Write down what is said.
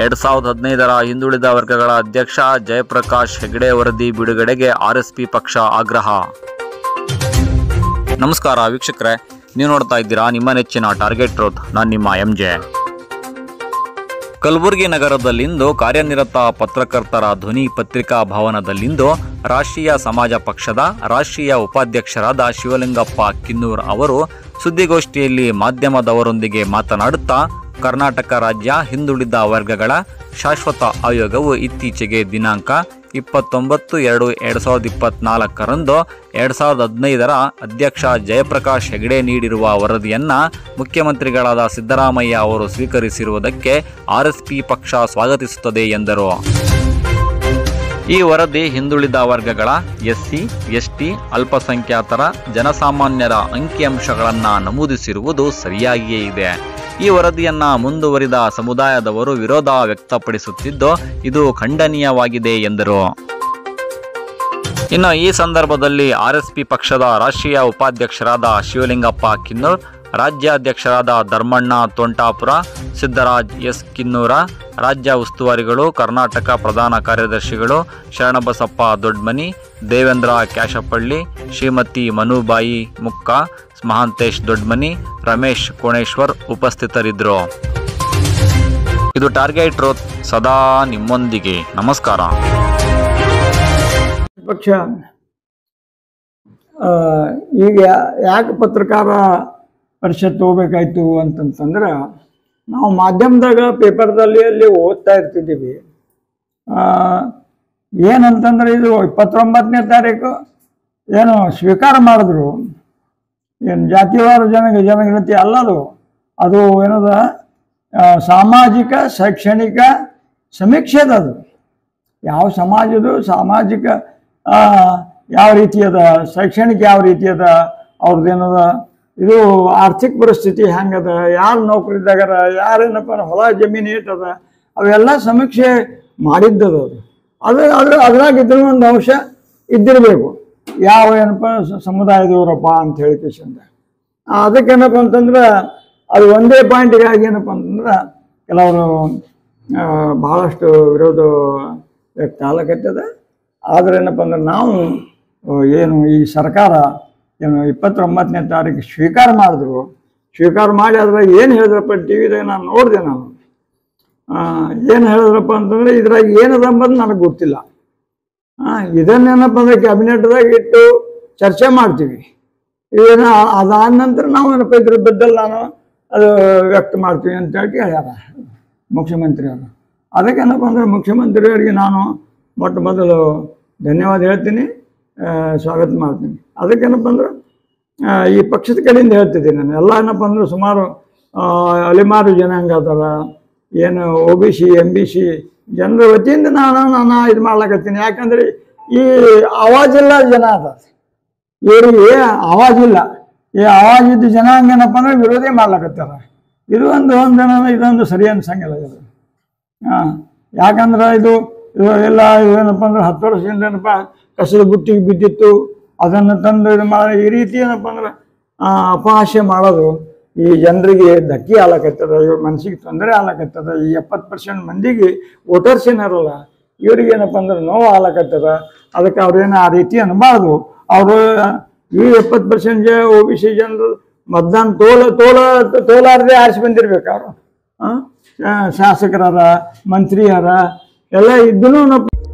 2015ರ ಹಿಂದುಳಿದ ವರ್ಗಗಳ ಅಧ್ಯಕ್ಷ ಜಯಪ್ರಕಾಶ್ ಹೆಗಡೆ ವರದಿ ಬಿಡುಗಡೆಗೆ ಆರ್ಎಸ್ಪಿ ಪಕ್ಷ ಆಗ್ರಹ. ನಮಸ್ಕಾರ ವೀಕ್ಷಕರೇ, ನೀವು ನೋಡ್ತಾ ಇದ್ದೀರಾ ನಿಮ್ಮ ನೆಚ್ಚಿನ ಟಾರ್ಗೆಟ್ ಟ್ರೂತ್. ನಾನು ನಿಮ್ಮ MJ. ಕಲಬುರಗಿ ನಗರದಲ್ಲಿಂದು ಕಾರ್ಯನಿರತ ಪತ್ರಕರ್ತರ ಧ್ವನಿ ಪತ್ರಿಕಾ ಭವನದಲ್ಲಿಂದು ರಾಷ್ಟ್ರೀಯ ಸಮಾಜ ಪಕ್ಷದ ರಾಷ್ಟ್ರೀಯ ಉಪಾಧ್ಯಕ್ಷರಾದ ಶಿವಲಿಂಗಪ್ಪ ಕಿನ್ನೂರ್ ಅವರು ಸುದ್ದಿಗೋಷ್ಠಿಯಲ್ಲಿ ಮಾಧ್ಯಮದವರೊಂದಿಗೆ ಮಾತನಾಡುತ್ತಾ, ಕರ್ನಾಟಕ ರಾಜ್ಯ ಹಿಂದುಳಿದ ವರ್ಗಗಳ ಶಾಶ್ವತ ಆಯೋಗವು ಇತ್ತೀಚೆಗೆ ದಿನಾಂಕ 29/2/2024ರಂದು 2015ರ ಅಧ್ಯಕ್ಷ ಜಯಪ್ರಕಾಶ್ ಹೆಗಡೆ ನೀಡಿರುವ ವರದಿಯನ್ನು ಮುಖ್ಯಮಂತ್ರಿಗಳಾದ ಸಿದ್ದರಾಮಯ್ಯ ಅವರು ಸ್ವೀಕರಿಸಿರುವುದಕ್ಕೆ ಆರ್ಎಸ್ಪಿ ಪಕ್ಷ ಸ್ವಾಗತಿಸುತ್ತದೆ ಎಂದರು. ಈ ವರದಿ ಹಿಂದುಳಿದ ವರ್ಗಗಳ SC, ST, ಅಲ್ಪಸಂಖ್ಯಾತರ, ಜನಸಾಮಾನ್ಯರ ಅಂಕಿಅಂಶಗಳನ್ನು ನಮೂದಿಸಿರುವುದು ಸರಿಯಾಗಿಯೇ ಇದೆ. ಈ ವರದಿಯನ್ನು ಮುಂದುವರಿದ ಸಮುದಾಯದವರು ವಿರೋಧ ವ್ಯಕ್ತಪಡಿಸುತ್ತಿದ್ದು ಇದು ಖಂಡನೀಯವಾಗಿದೆ ಎಂದರು. ಇನ್ನು ಈ ಸಂದರ್ಭದಲ್ಲಿ ಆರ್ಎಸ್ಪಿ ಪಕ್ಷದ ರಾಷ್ಟ್ರೀಯ ಉಪಾಧ್ಯಕ್ಷರಾದ ಶಿವಲಿಂಗಪ್ಪ ಕಿನ್ನೂರ್, ರಾಜ್ಯಾಧ್ಯಕ್ಷರಾದ ಧರ್ಮಣ್ಣ ತೋಂಟಾಪುರ, ಸಿದ್ದರಾಜ್ S. ಕಿನ್ನೂರ, ರಾಜ್ಯ ಉಸ್ತುವಾರಿಗಳು, ಕರ್ನಾಟಕ ಪ್ರಧಾನ ಕಾರ್ಯದರ್ಶಿಗಳು ಶರಣಬಸಪ್ಪ ದೊಡ್ಮನಿ, ದೇವೇಂದ್ರ ಕ್ಯಾಶಪಳ್ಳಿ, ಶ್ರೀಮತಿ ಮನುಬಾಯಿ ಮುಕ್ಕ, ಮಹಾಂತೇಶ್ ದೊಡ್ಮನಿ, ರಮೇಶ್ ಕೋಣೇಶ್ವರ್ ಉಪಸ್ಥಿತರಿದ್ದರು. ಇದು ಟಾರ್ಗೆಟ್ ಟ್ರೂತ್, ಸದಾ ನಿಮ್ಮೊಂದಿಗೆ. ನಮಸ್ಕಾರ. ಪಕ್ಷ ಈಗ ಯಾಕೆ ಪತ್ರಕಾರ ಪರಿಷತ್ ಹೋಗ್ಬೇಕಾಯ್ತು ಅಂತಂತಂದ್ರೆ, ನಾವು ಮಾಧ್ಯಮದಾಗ ಪೇಪರ್ದಲ್ಲಿ ಅಲ್ಲಿ ಓದ್ತಾ ಇರ್ತಿದ್ದೀವಿ. ಏನಂತಂದ್ರೆ ಇದು 29ನೇ ತಾರೀಕು ಏನು ಸ್ವೀಕಾರ ಮಾಡಿದ್ರು, ಏನು ಜಾತಿವಾರ ಜನಗಣತಿ ಅಲ್ಲದು, ಅದು ಏನದ ಸಾಮಾಜಿಕ ಶೈಕ್ಷಣಿಕ ಸಮೀಕ್ಷೆದ. ಅದು ಯಾವ ಸಮಾಜದು ಸಾಮಾಜಿಕ ಯಾವ ರೀತಿ ಅದ, ಶೈಕ್ಷಣಿಕ ಯಾವ ರೀತಿ ಅದ, ಅವ್ರದ್ದೇನದ, ಇದು ಆರ್ಥಿಕ ಪರಿಸ್ಥಿತಿ ಹೆಂಗದ, ಯಾರು ನೌಕರಿದಾಗರ, ಯಾರೇನಪ್ಪ ಹೊಲ ಜಮೀನು ಏಟದ, ಅವೆಲ್ಲ ಸಮೀಕ್ಷೆ ಮಾಡಿದ್ದದು. ಅದ್ರಾಗ ಇದ್ರ ಒಂದು ಅಂಶ ಇದ್ದಿರಬೇಕು, ಯಾವ ಏನಪ್ಪ ಸಮುದಾಯದವರಪ್ಪ ಅಂತ ಹೇಳಿಕೆಶಂದ. ಅದಕ್ಕೇನಪ್ಪ ಅಂತಂದ್ರೆ ಅದು ಒಂದೇ ಪಾಯಿಂಟಿಗಾಗಿ ಏನಪ್ಪ ಅಂತಂದ್ರೆ ಕೆಲವರು ಬಹಳಷ್ಟು ವಿರೋಧ ವ್ಯಕ್ತ ಆಗ್ಲಕತ್ತದ. ಆದ್ರೆ ಏನಪ್ಪ ಅಂದ್ರೆ ನಾವು ಏನು ಈ ಸರ್ಕಾರ ಏನು 29ನೇ ತಾರೀಕು ಸ್ವೀಕಾರ ಮಾಡಿದ್ರು, ಸ್ವೀಕಾರ ಮಾಡಿ ಅದ್ರಾಗ ಏನು ಹೇಳಿದ್ರಪ್ಪ TVದಾಗ ನಾನು ನೋಡಿದೆ. ನಾನು ಏನು ಹೇಳಿದ್ರಪ್ಪ ಅಂತಂದ್ರೆ ಇದ್ರಾಗ ಏನದ ಅಂಬದು ನನಗೆ ಗೊತ್ತಿಲ್ಲ. ಇದನ್ನೇನಪ್ಪ ಅಂದ್ರೆ ಕ್ಯಾಬಿನೆಟ್ದಾಗ ಇಟ್ಟು ಚರ್ಚೆ ಮಾಡ್ತೀವಿ. ಇದೇನೋ ಅದಾದ ನಂತರ ನಾವು ಏನಪ್ಪ ಇದ್ರ ಬದ್ದಲ್ ನಾನು ಅದು ವ್ಯಕ್ತ ಮಾಡ್ತೀವಿ ಅಂತ ಹೇಳಿ ಹೇಳ್ಯಾರ ಮುಖ್ಯಮಂತ್ರಿಯವರು. ಅದಕ್ಕೇನಪ್ಪ ಅಂದ್ರೆ ಮುಖ್ಯಮಂತ್ರಿಯವರಿಗೆ ನಾನು ಮೊಟ್ಟ ಮೊದಲು ಧನ್ಯವಾದ ಹೇಳ್ತೀನಿ, ಸ್ವಾಗತ ಮಾಡ್ತೀನಿ. ಅದಕ್ಕೇನಪ್ಪ ಅಂದ್ರೆ ಈ ಪಕ್ಷದ ಕಡೆಯಿಂದ ಹೇಳ್ತಿದ್ದೀನಿ ನಾನು. ಎಲ್ಲ ಏನಪ್ಪ ಅಂದ್ರೆ ಸುಮಾರು ಅಲೆಮಾರು ಜನಾಂಗ ಅದರ, ಏನು OBC MBC ಜನರ ವತಿಯಿಂದ ನಾನು ಇದು ಮಾಡ್ಲಕತ್ತೀನಿ. ಯಾಕಂದ್ರೆ ಈ ಆವಾಜಿಲ್ಲ ಜನ ಅದ, ಇವರಿಗೆ ಆವಾಜಿಲ್ಲ. ಈ ಆವಾಜಿದ್ದ ಜನಾಂಗ ಏನಪ್ಪ ಅಂದ್ರೆ ವಿರೋಧಿ ಮಾಡ್ಲಕತ್ತಾರ. ಇದೊಂದು ಸರಿ ಅನ್ಸಂಗಿಲ್ಲ ಇದು. ಯಾಕಂದ್ರೆ ಇದು ಎಲ್ಲ ಏನಪ್ಪ ಅಂದ್ರೆ 10 ವರ್ಷದಿಂದ ಏನಪ್ಪ ಕಸದ ಬುಟ್ಟಿಗೆ ಬಿದ್ದಿತ್ತು, ಅದನ್ನು ತಂದು ಇದು ಮಾಡಿ ಈ ರೀತಿ ಏನಪ್ಪ ಅಂದ್ರೆ ಅಪಹಾಸ್ಯ ಮಾಡೋದು ಈ ಜನರಿಗೆ ಧಕ್ಕೆ ಆಗ್ಲಕತ್ತದ, ಇವ್ರ ಮನಸ್ಸಿಗೆ ತೊಂದರೆ ಆಗ್ಲಕತ್ತದ. ಈ 70% ಮಂದಿಗೆ ವೋಟರ್ಸ್ ಏನಾರಲ್ಲ ಇವ್ರಿಗೆ ಏನಪ್ಪ ಅಂದ್ರೆ ನೋವು ಆಗ್ಲಕತ್ತದ. ಅದಕ್ಕೆ ಅವ್ರೇನು ಆ ರೀತಿ ಅನ್ಬಾರ್ದು. ಅವರು ಈ 70% OBC ಜನರು ಮತದಾನ ತೋಲಾರದೆ ಆರಿಸಿ ಬಂದಿರ್ಬೇಕು. ಅವರು ಶಾಸಕರಾರ, ಮಂತ್ರಿಯಾರ ಎಲ್ಲ ಇದ್ದೂ